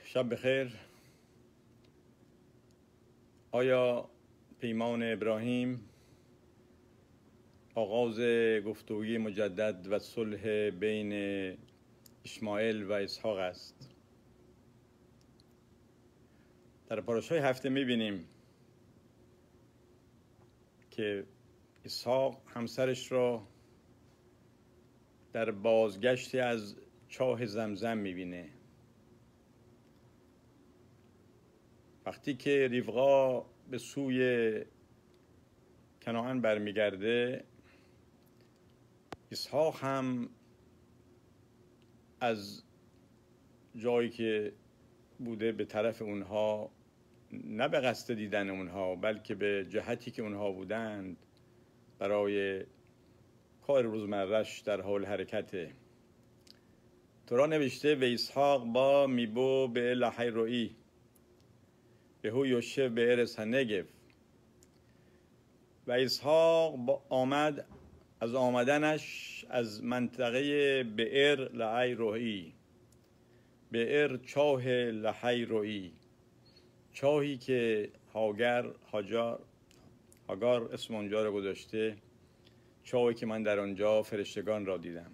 شب بخیر. آیا پیمان ابراهیم آغاز گفتگوی مجدد و صلح بین اسماعیل و اسحاق است؟ در پاراشای هفته می‌بینیم که اسحاق همسرش را در بازگشت از چاه زمزم می‌بینه. وقتی که ربقا به سوی کنعان برمیگرده، اسحاق هم از جایی که بوده به طرف اونها، نه به قصد دیدن اونها بلکه به جهتی که اونها بودند برای کار روزمره‌اش در حال حرکته. تورا نوشته و اسحاق با میبو به لحی روئی به هو یوشه به ارس هنگف. و اسحاق آمد از آمدنش از منطقه بئر لحی روئی، بئر چاه لحی روئی، چاهی که هاگار اسم اونجا رو گذاشته، چاهی که من در آنجا فرشتگان را دیدم.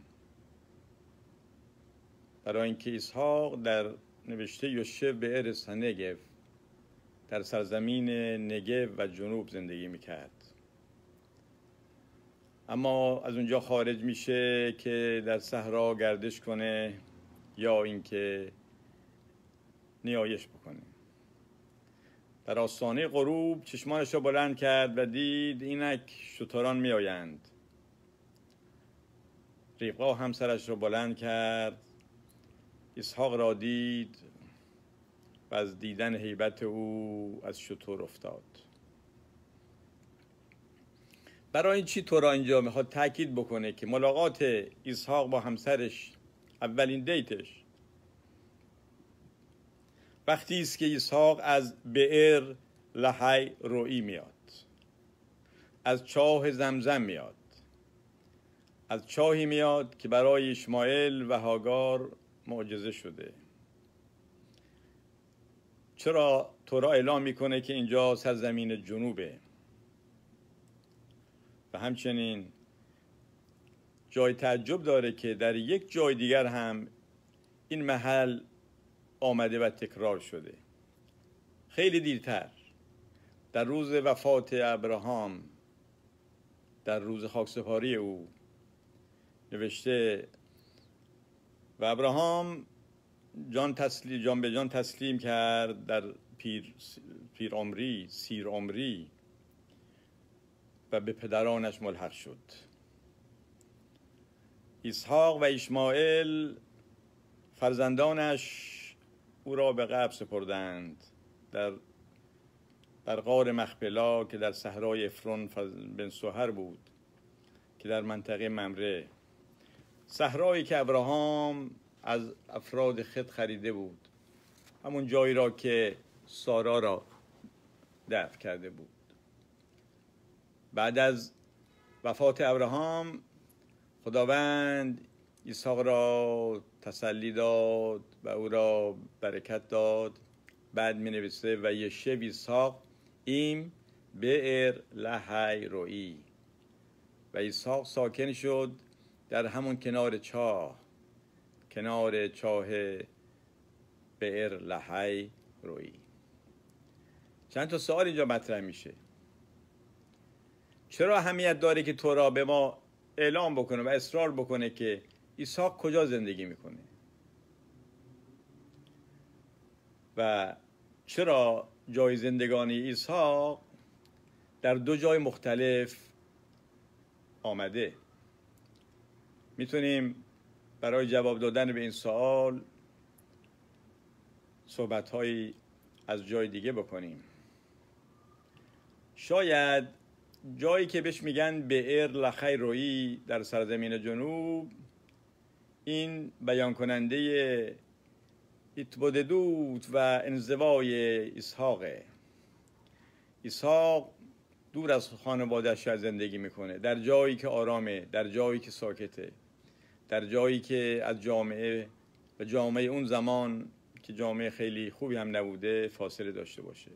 برای اینکه اسحاق در نوشته یوشه به ارس هنگف در سرزمین نگو و جنوب زندگی میکرد، اما از اونجا خارج میشه که در صحرا گردش کنه یا اینکه نیایش بکنه. در آستانه غروب چشمانش را بلند کرد و دید اینک شتران میآیند. ربقا همسرش را بلند کرد، اسحاق را دید و از دیدن هیبت او از شتر افتاد. برای چی تورا اینجا میخواد تاکید بکنه که ملاقات اسحاق با همسرش، اولین دیتش، وقتی است که اسحاق از بئر لحی روئی میاد، از چاه زمزم میاد، از چاهی میاد که برای اسماعیل و هاگار معجزه شده. چرا تورا اعلام میکنه که اینجا سرزمین جنوبه؟ و همچنین جای تعجب داره که در یک جای دیگر هم این محل آمده و تکرار شده. خیلی دیرتر، در روز وفات ابراهام، در روز خاکسپاری او، نوشته و ابراهام جان به جان تسلیم کرد در سیر عمری و به پدرانش ملحق شد. اسحاق و اسماعیل فرزندانش او را به قبر سپردند در غار مخپلا که در صحرای افرون بن سوهر بود که در منطقه ممره، صحرایی که ابراهام از افراد خت خریده بود، همون جایی را که سارا را دفن کرده بود. بعد از وفات ابراهام خداوند اسحاق را تسلی داد و او را برکت داد. بعد می نویسه و یشب اسحاق ایم بئر لحی روئی، و اسحاق ساکن شد در همون کنار چاه بئر لحی روئی. چند تا سوال اینجا مطرح میشه. چرا اهمیت داره که تورا به ما اعلام بکنه و اصرار بکنه که اسحاق کجا زندگی میکنه؟ و چرا جای زندگانی اسحاق در دو جای مختلف آمده؟ میتونیم برای جواب دادن به این سوال صحبت‌هایی از جای دیگه بکنیم. شاید جایی که بهش میگن بئر لحی روئی در سرزمین جنوب، این بیان کننده اتبددوت و انزوای اسحاقه. اسحاق دور از خانواده‌اش زندگی میکنه، در جایی که آرامه، در جایی که ساکته، در جایی که از جامعه اون زمان که جامعه خیلی خوبی هم نبوده فاصله داشته باشه.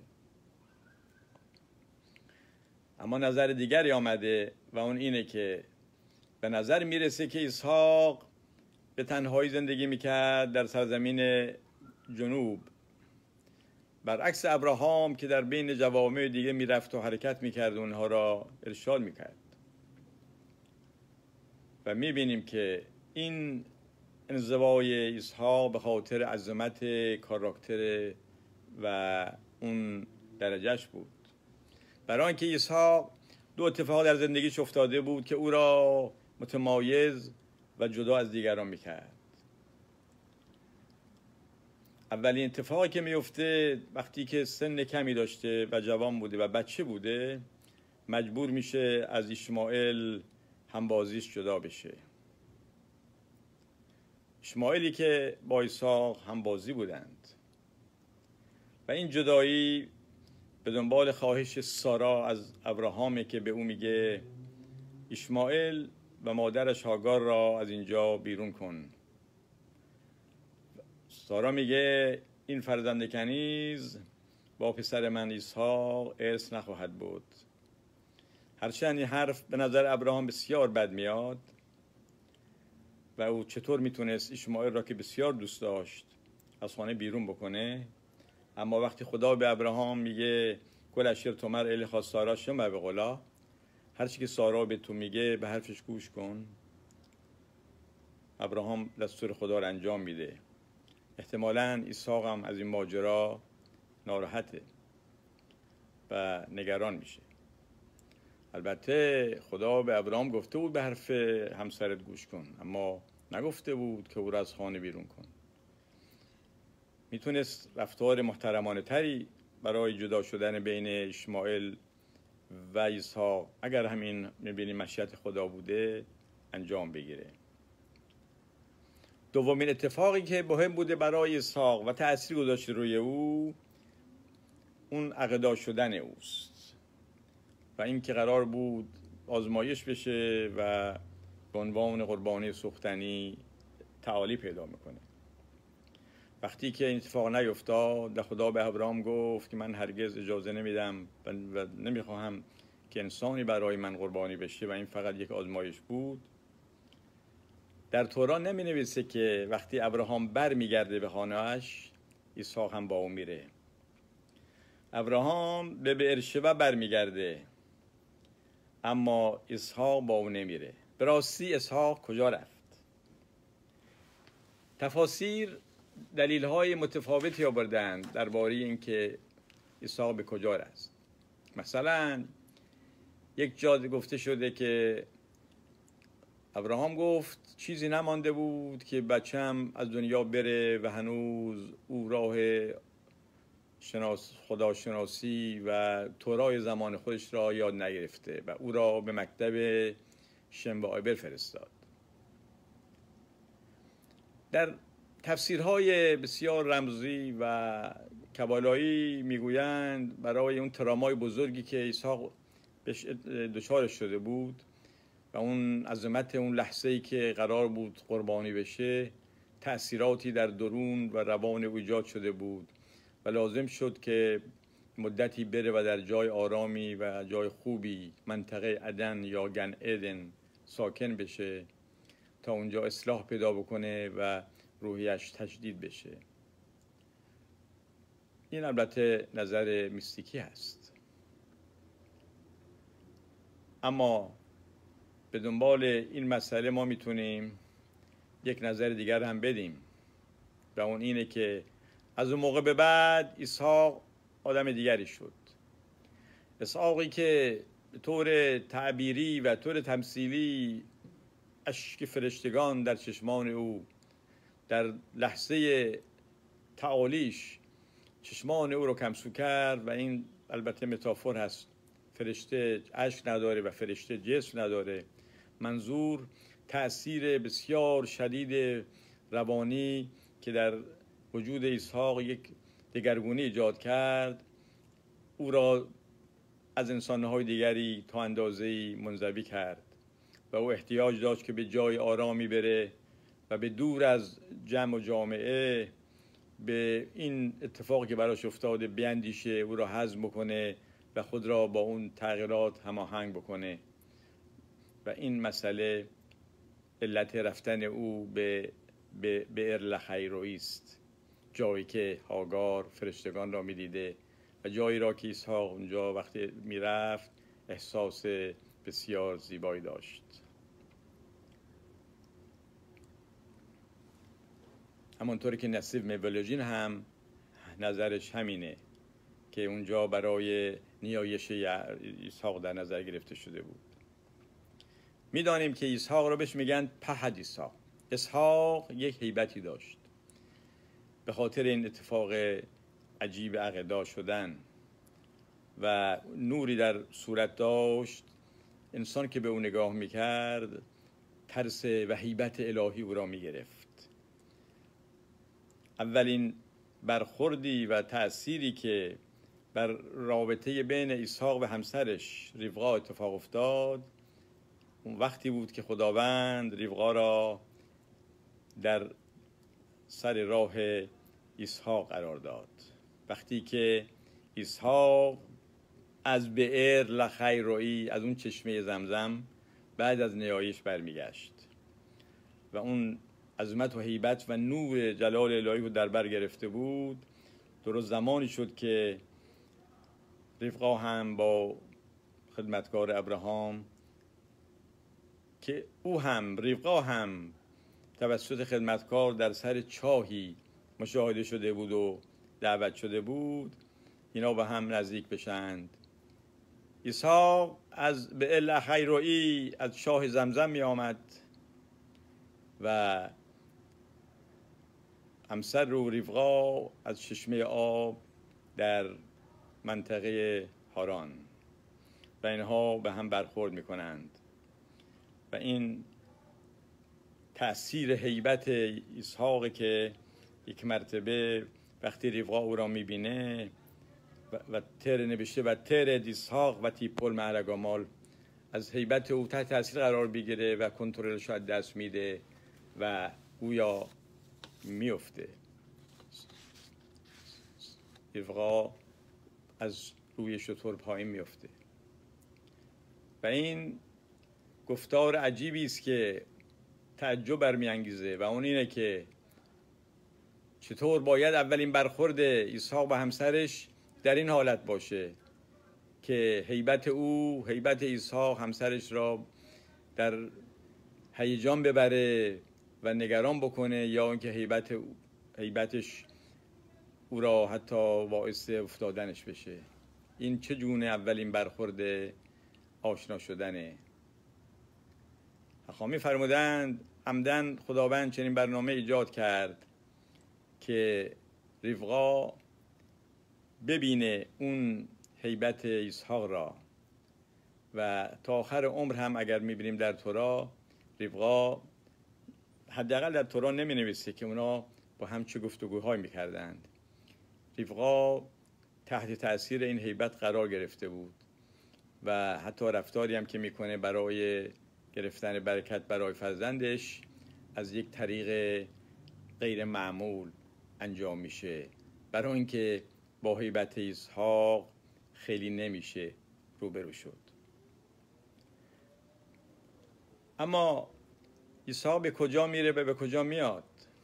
اما نظر دیگری آمده و اون اینه که به نظر میرسه که اسحاق به تنهایی زندگی میکرد در سرزمین جنوب، برعکس ابراهام که در بین جوامع دیگه میرفت و حرکت میکرد و اونها را ارشاد میکرد. و میبینیم که این انزوای اسحاق به خاطر عظمت کاراکتر و اون درجهش بود. برای اینکه اسحاق دو اتفاق در زندگیش افتاده بود که او را متمایز و جدا از دیگران میکرد. اولین اتفاقی که میفته وقتی که سن کمی داشته و جوان بوده و بچه بوده، مجبور میشه از اشماعیل همبازیش جدا بشه. اشماعیلی که با اسحاق همبازی بودند و این جدایی به دنبال خواهش سارا از ابراهامه که به او میگه اشماعیل و مادرش هاگار را از اینجا بیرون کن. سارا میگه این فرزند کنیز با پسر من اسحاق ارث نخواهد بود. هرچند این حرف به نظر ابراهام بسیار بد میاد و او چطور میتونست اشماعیل را که بسیار دوست داشت از خانه بیرون بکنه، اما وقتی خدا به ابراهام میگه کل اشیر تومر الی خواست سارا شما به قولا، هرچی که سارا به تو میگه به حرفش گوش کن، ابراهام دستور خدا را انجام میده. احتمالاً اسحاق هم از این ماجرا ناراحته و نگران میشه. البته خدا به ابراهام گفته بود به حرف همسرت گوش کن، اما نگفته بود که او را از خانه بیرون کن. میتونست رفتار محترمانه تری برای جدا شدن بین اشماعیل و اسحاق، اگر همین میبینیم مشیت خدا بوده، انجام بگیره. دومین اتفاقی که مهم بوده برای اسحاق و تأثیر گذاشته روی او، اون عقیده شدن اوست و این که قرار بود آزمایش بشه و به عنوان قربانی سوختنی تعالی پیدا میکنه. وقتی که این اتفاق نیفتاد، خدا به ابراهام گفت که من هرگز اجازه نمیدم و نمیخواهم که انسانی برای من قربانی بشه و این فقط یک آزمایش بود. در تورات نمی نویسه که وقتی ابراهام بر میگرده به خانه‌اش، اسحاق هم با او میره. ابراهام به بئرشبا بر میگرده اما اسحاق با او نمیره. به راستی اسحاق کجا رفت؟ تفاسیر دلیل‌های متفاوتی آوردند درباره اینکه اسحاق به کجا رفت. مثلا یک جا گفته شده که ابراهام گفت چیزی نمانده بود که بچم از دنیا بره و هنوز او راه خداشناسی و تورای زمان خودش را یاد نگرفته و او را به مکتب شم و آیبر فرستاد. در تفسیرهای بسیار رمزی و کبالایی میگویند برای اون ترامای بزرگی که اسحاق دچارش شده بود و اون عظمت اون لحظه‌ای که قرار بود قربانی بشه، تأثیراتی در درون و روان او ایجاد شده بود و لازم شد که مدتی بره و در جای آرامی و جای خوبی، منطقه عدن یا گن ادن ساکن بشه تا اونجا اصلاح پیدا بکنه و روحیش تجدید بشه. این البته نظر میستیکی هست، اما به دنبال این مسئله ما میتونیم یک نظر دیگر هم بدیم و اون اینه که از اون موقع به بعد اسحاق آدم دیگری شد. اسحاقی که به طور تعبیری و طور تمثیلی اشک فرشتگان در چشمان او در لحظه تعالیش چشمان او رو کمسو کرد و این البته متافور هست، فرشته اشک نداره و فرشته جسم نداره. منظور تأثیر بسیار شدید روانی که در وجود اسحاق یک دگرگونی ایجاد کرد، او را از انسانهای دیگری تا اندازه‌ای منزوی کرد و او احتیاج داشت که به جای آرامی بره و به دور از جمع و جامعه به این اتفاقی که براش افتاده بیندیشه، او را هضم بکنه و خود را با اون تغییرات هماهنگ بکنه. و این مسئله علت رفتن او به بئر لحیروئی است، جایی که هاگار فرشتگان را می‌دیده و جایی را که اسحاق اونجا وقتی میرفت احساس بسیار زیبایی داشت. همانطوری که نصیب میولوژین هم نظرش همینه که اونجا برای نیایش اسحاق در نظر گرفته شده بود. میدانیم که اسحاق را بهش میگن پهد اسحاق. اسحاق یک هیبتی داشت به خاطر این اتفاق عجیب عقیده شدن و نوری در صورت داشت. انسان که به او نگاه میکرد ترس و هیبت الهی او را میگرفت. اولین برخوردی و تأثیری که بر رابطه بین اسحاق و همسرش ربقا اتفاق افتاد اون وقتی بود که خداوند ربقا را در سر راه اسحاق قرار داد. وقتی که اسحاق از بئر لحیروئی، از اون چشمه زمزم بعد از نیایش برمیگشت و اون عظمت و هیبت و نور جلال الهی رو در بر گرفته بود، درست زمانی شد که ربقا هم با خدمتگار ابراهام که ربقا هم توسط خدمتکار در سر چاهی مشاهده شده بود و دعوت شده بود، اینا به هم نزدیک بشند. اسحاق از بئر لحیروئی از چاه زمزم می آمد و همسر رو ربقا از چشمه آب در منطقه هاران و اینها به هم برخورد می کنند و این تأثیر هیبت اسحاق که یک مرتبه وقتی ربقا او را می بینه و تر نوشته و تر اسحاق و تیپول معرگامال، از هیبت او تحت تأثیر قرار بگیره و کنترلش از دست میده و گویا میفته. ربقا از روی شتر پایین میفته و این گفتار عجیبی است که تعجب برمیانگیزه و اون اینه که چطور باید اولین برخورد اسحاق با همسرش در این حالت باشه که هیبت اسحاق همسرش را در هیجان ببره و نگران بکنه، یا اینکه هیبتش او را حتی باعث افتادنش بشه. این چه جونه اولین برخورد آشنا شدنه. حخامی فرمودند عمدن خداوند چنین برنامه ایجاد کرد که ربقا ببینه اون هیبت اسحاق را و تا آخر عمر هم اگر میبینیم در تورا ربقا حداقل در تورا نمی نویسه که اونا با هم چه گفتگوهایی میکردند. ربقا تحت تأثیر این هیبت قرار گرفته بود و حتی رفتاری هم که میکنه برای گرفتن برکت برای فرزندش از یک طریق غیر معمول انجام میشه، برای اینکه با هیبت اسحاق خیلی نمیشه روبرو شد. اما اسحاق به کجا میره و به کجا میاد؟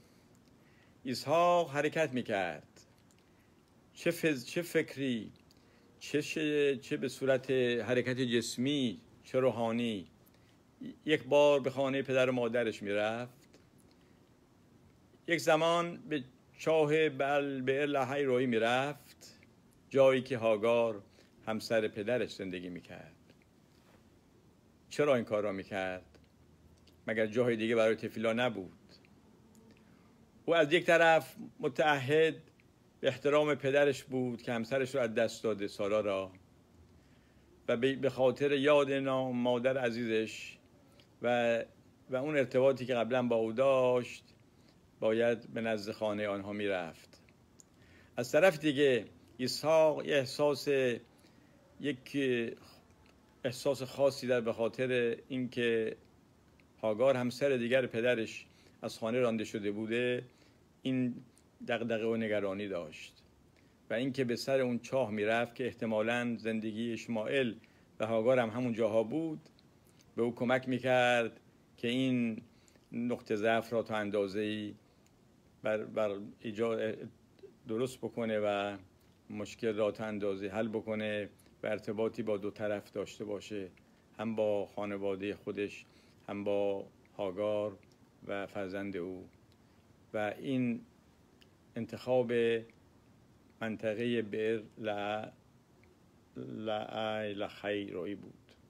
اسحاق حرکت میکرد، چه فکری، چه به صورت حرکت جسمی، چه روحانی. یک بار به خانه پدر و مادرش میرفت، یک زمان به چاه بئر لحیروئی میرفت، جایی که هاگار همسر پدرش زندگی میکرد. چرا این کار را میکرد؟ مگر جای دیگه برای طفیلا نبود؟ او از یک طرف متعهد به احترام پدرش بود که همسرش رو از دست داده، سارا را، و به خاطر یاد مادر عزیزش و اون ارتباطی که قبلا با او داشت باید به نزد خانه آنها میرفت. از طرف دیگه اسحاق یک احساس خاصی در به خاطر اینکه هاگار همسر دیگر پدرش از خانه رانده شده بوده، این دغدغه و نگرانی داشت و اینکه به سر اون چاه میرفت که احتمالاً زندگی اسماعیل و هاگار هم همون جاها بود، به او کمک میکرد که این نقطه ضعف را تا اندازه‌ای بر ایجاد درست بکنه و مشکل را تا اندازه‌ای حل بکنه و ارتباطی با دو طرف داشته باشه، هم با خانواده خودش هم با هاگار و فرزند او. و این انتخاب منطقه بئر لحی بود.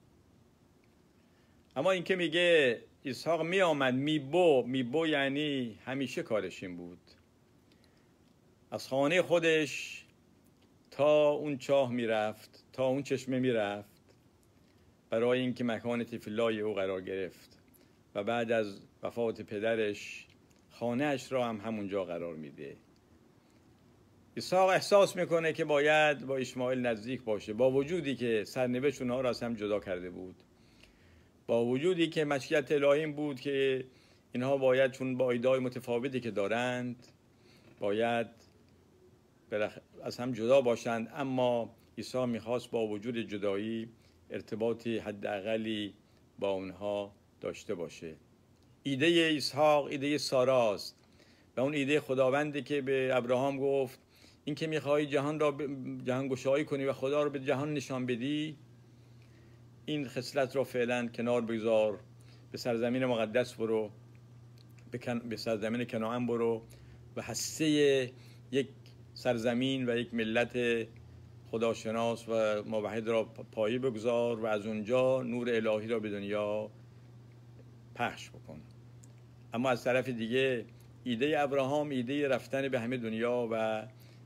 اما این که میگه اسحاق می آمد میبو یعنی همیشه کارش این بود، از خانه خودش تا اون چاه میرفت، تا اون چشمه میرفت برای اینکه مکان تفیلای او قرار گرفت و بعد از وفات پدرش خانه‌اش را هم همونجا قرار میده. اسحاق احساس میکنه که باید با اسماعیل نزدیک باشه، با وجودی که سرنوشت اونها را از هم جدا کرده بود، با وجودی که مشیت الهی این بود که اینها باید چون با ایده‌های متفاوتی که دارند باید از هم جدا باشند، اما عیسی میخواست با وجود جدایی ارتباطی حداقلی با اونها داشته باشه. ایده اسحاق ایده ساراست و اون ایده خداوندی که به ابراهام گفت این که میخوایی جهان را جهان گشایی کنی و خدا رو به جهان نشان بدی، این خصلت را فعلا کنار بگذار، به سرزمین مقدس برو، به سرزمین کنعان برو و هسته یک سرزمین و یک ملت خداشناس و موحد را پایه بگذار و از اونجا نور الهی را به دنیا پخش بکن. اما از طرف دیگه ایده ابراهام ایده رفتن به همه دنیا و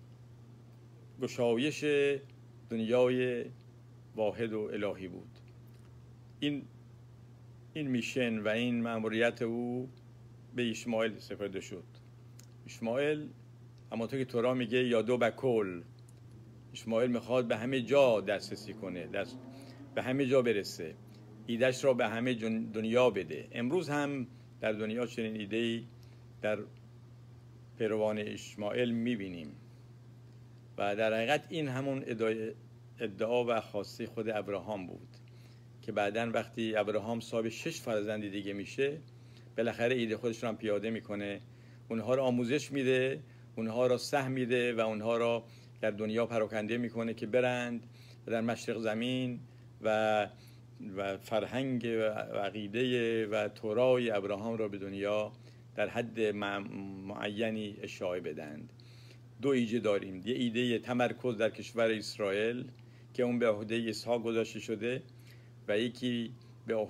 گشایش دنیای واحد و الهی بود. این میشن و این مأموریت او به اسماعیل سپرده شد. اسماعیل همونطور که تورا میگه یادو بکل، اسماعیل میخواد به همه جا دسترسی کنه، به همه جا برسه، ایدهش را به همه دنیا بده. امروز هم در دنیا چنین ایده‌ای در پیروان اسماعیل میبینیم و در حقیقت این همون ادعا و خواسته خود ابراهام بود که بعداً وقتی ابراهام صاحب 6 فرزند دیگه میشه بالاخره ایده خودش رو هم پیاده میکنه، اونها رو آموزش میده، اونها رو سهم میده و اونها رو در دنیا پراکنده میکنه که برند و در مشرق زمین و فرهنگ و عقیده و تورای ابراهام را به دنیا در حد معینی اشاعه بدند. دو ایده داریم، یه ایده تمرکز در کشور اسرائیل که اون به عهده اسحاق گذاشته شده و یکی به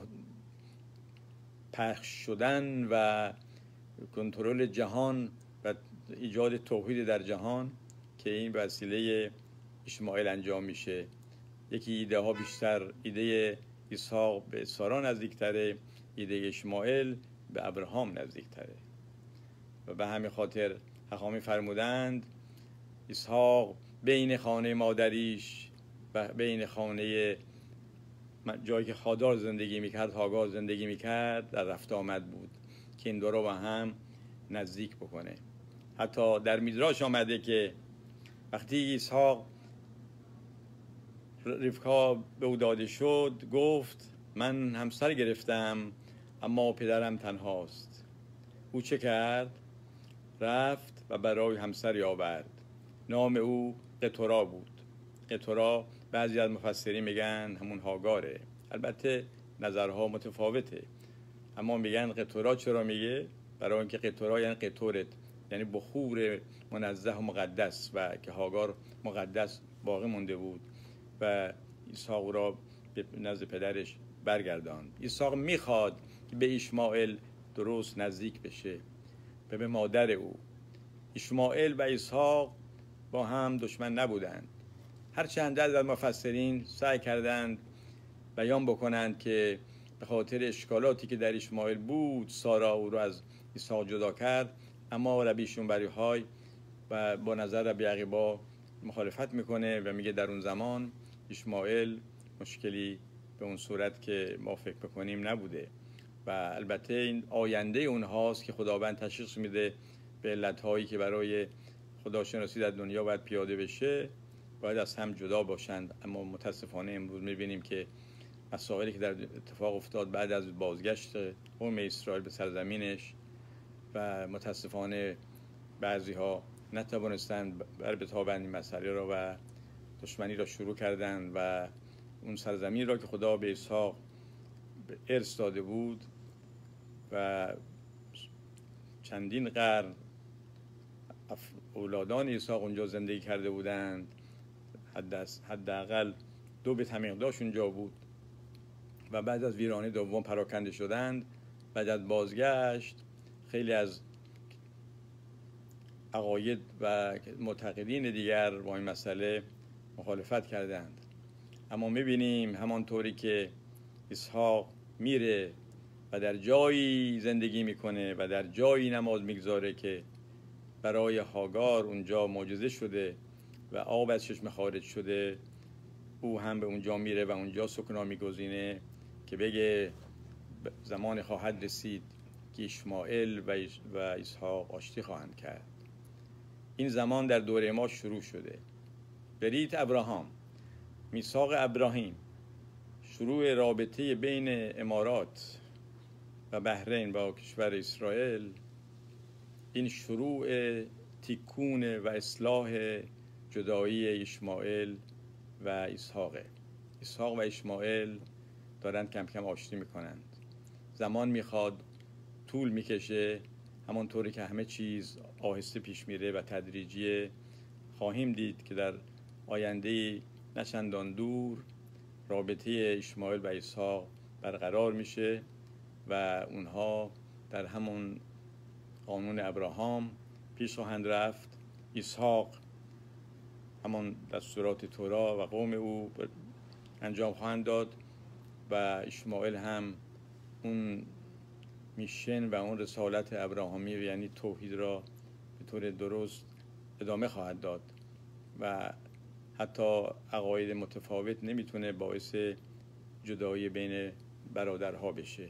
پخش شدن و کنترل جهان و ایجاد توحید در جهان که این به وسیله اسماعیل انجام میشه. یکی ایده ها بیشتر ایده اسحاق به سارا نزدیکتره، ایده اسماعیل به ابراهام نزدیکتره و به همین خاطر حکامی فرمودند اسحاق بین خانه مادریش و بین خانه جایی که هاگار زندگی میکرد در رفت آمد بود که این دو رو با هم نزدیک بکنه. حتی در میدراش آمده که وقتی اسحاق رفقا به او داده شد گفت من همسر گرفتم اما پدرم تنهاست. او چه کرد؟ رفت و برای همسری آورد. نام او قطورا بود. قطورا بعضی از مفسرین میگن همون هاگاره، البته نظرها متفاوته، اما میگن قطورا. چرا میگه؟ برای اینکه قطورا یعنی قطورت، یعنی بخور منزه و مقدس و که هاگار مقدس باقی مونده بود و اسحاق را به نزد پدرش برگرداند. اسحاق میخواد که به اسماعیل درست نزدیک بشه و به مادر او. اسماعیل و اسحاق با هم دشمن نبودند، هرچند از مفسرین سعی کردند بیان بکنند که به خاطر اشکالاتی که در اسماعیل بود سارا او را از اسحاق جدا کرد، اما ربی شنبری های و با نظر ربی عقیبا مخالفت میکنه و میگه در اون زمان اسماعیل مشکلی به اون صورت که ما فکر بکنیم نبوده و البته این آینده اونهاست که خداوند تشخیص میده به علتهایی که برای خداشناسی در دنیا باید پیاده بشه باید از هم جدا باشند. اما متاسفانه امروز می‌بینیم که مسائلی که در اتفاق افتاد بعد از بازگشت قوم اسرائیل به سرزمینش و متاسفانه بعضی ها نتوانستند بر بتابند این مسئله را و دشمنی را شروع کردند و اون سرزمین را که خدا به اسحاق ارث داده بود و چندین قرن اولادان اسحاق اونجا زندگی کرده بودند، حداقل 2 بیت حمیقداش اونجا بود و بعد از ویرانه دوم پراکنده شدند. بعد از بازگشت خیلی از عقاید و معتقدین دیگر با این مسئله مخالفت کردند. اما می‌بینیم همانطوری که اسحاق میره و در جایی زندگی میکنه و در جایی نماز میگذاره که برای هاگار اونجا معجزه شده و آب از چشمه خارج شده، او هم به اونجا میره و اونجا سکنا میگزینه که بگه زمان خواهد رسید که اشمائیل و اسحاق آشتی خواهند کرد. این زمان در دوره ما شروع شده. بریت ابراهام، میثاق ابراهیم، شروع رابطه بین امارات و بحرین با کشور اسرائیل، این شروع تیکون و اصلاح جدایی اشمائیل و اسحاق و اشمائیل دارند کم کم آشتی میکنند. زمان میخواد، طول میکشه، همانطوری که همه چیز آهسته پیش میره و تدریجی. خواهیم دید که در آینده نه چندان دور رابطه اشمائیل و اسحاق برقرار میشه و اونها در همون قانون ابراهام پیش خواهند رفت. اسحاق همان دستورات تورا و قوم او انجام خواهند داد و اشمائیل هم اون میشن و اون رسالت ابراهامی یعنی توحید را به طور درست ادامه خواهد داد و حتی عقاید متفاوت نمیتونه باعث جدایی بین برادرها بشه.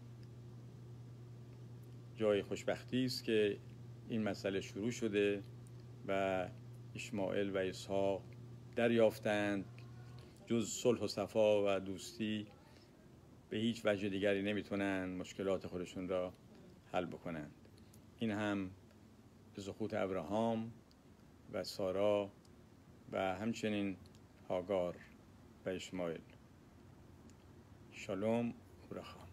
جای خوشبختی است که این مسئله شروع شده و اشمائیل و اسحاق دریافتند جز صلح و صفا و دوستی به هیچ وجه دیگری نمیتونن مشکلات خودشون را حل بکنند. این هم به سقوط ابراهام و سارا و همچنین هاگار و اشمائیل. شالوم و رخا.